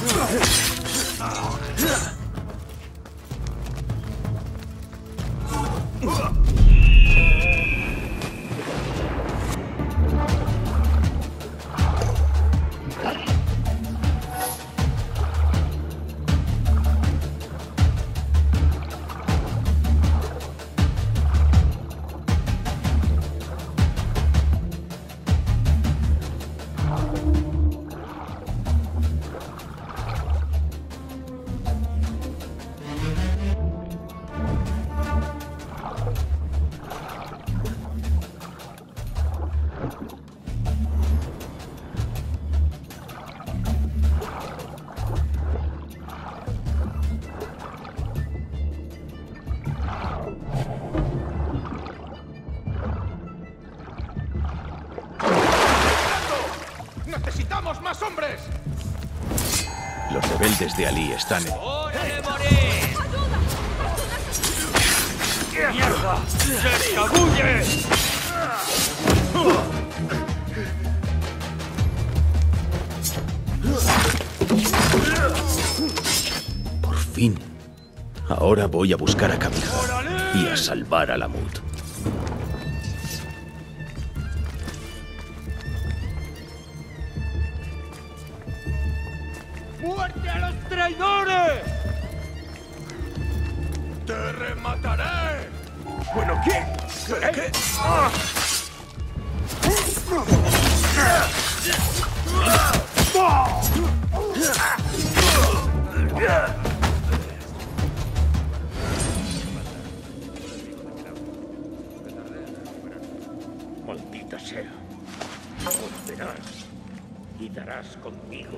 ¡Necesitamos más hombres! Los rebeldes de Ali están en... ¡Hora de morir! ¡Mierda! ¡Se escabulle! Por fin. Ahora voy a buscar a Kamihar y a salvar a Lamut. ¡Muerte a los traidores! ¡Te remataré! ¿Bueno quién? ¿Qué? ¡Ah! Maldita sea. Volverás y darás conmigo.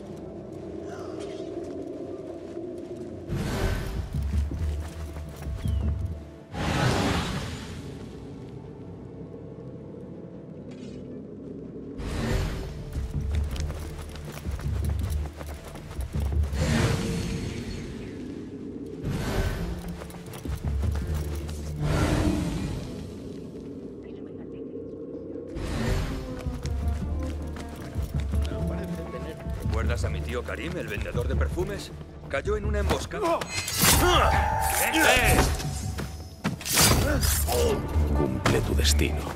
¿Recuerdas a mi tío Karim, el vendedor de perfumes? Cayó en una emboscada. Cumple tu destino.